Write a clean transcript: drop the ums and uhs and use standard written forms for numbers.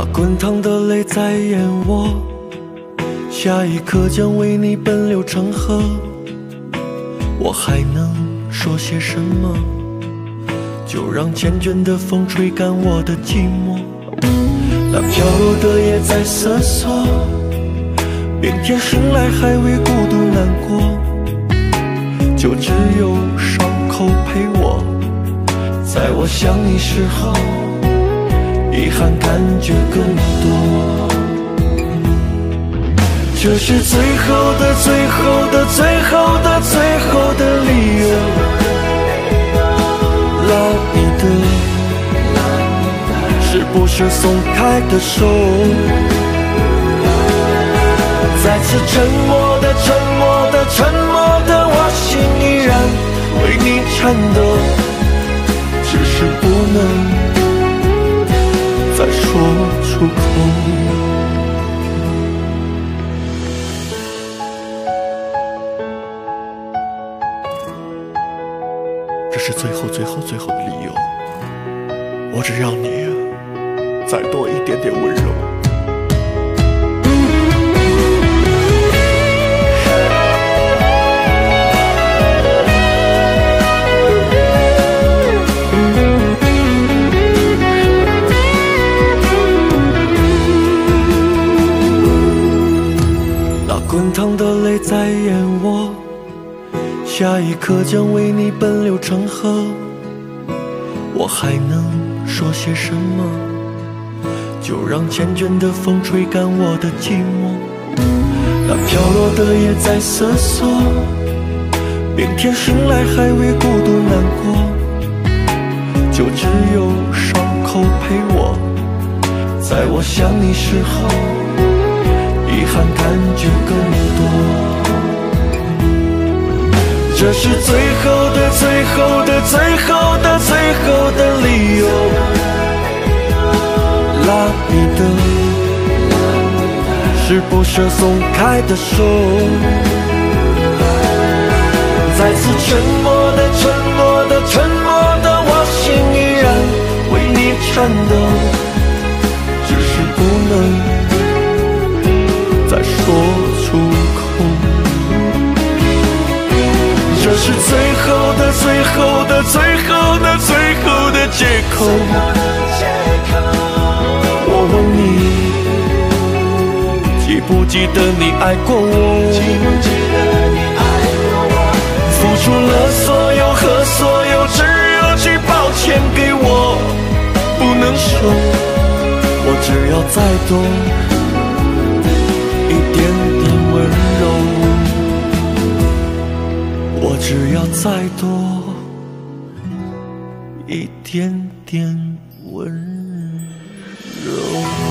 那滚烫的泪在淹没，下一刻将为你奔流成河。我还能说些什么？就让缱绻的风吹干我的寂寞。那飘落的叶在瑟缩，明天醒来还为孤独难过，就只有伤口陪我。在我想你时候，遗憾感觉更多。这是最后的最后的最后的最后的理由，拉你的是不舍松开的手，再次沉默的沉默的沉默的，我心依然为你颤抖，只是不能再说出口。这是最后最后最后的理由，我只要你再多一点点温柔。那滚烫的泪在淹没，下一刻将为你奔流成河。我还能说些什么？就让缱绻的风吹干我的寂寞。那飘落的叶在瑟缩，明天醒来还为孤独难过，就只有伤口陪我。在我想你时候，遗憾感觉更多。这是最后的最后的最后的最后的理由，拉你的是不舍松开的手，再次沉默的沉默的沉默的，我心依然为你颤抖，只是不能再说出口。这是最后的最后的最后的最后的借口。我问你，记不记得你爱过我？付出了所有和所有，只有句抱歉给我不能说。我只要再多一点点温柔，我只要再多一点点温柔。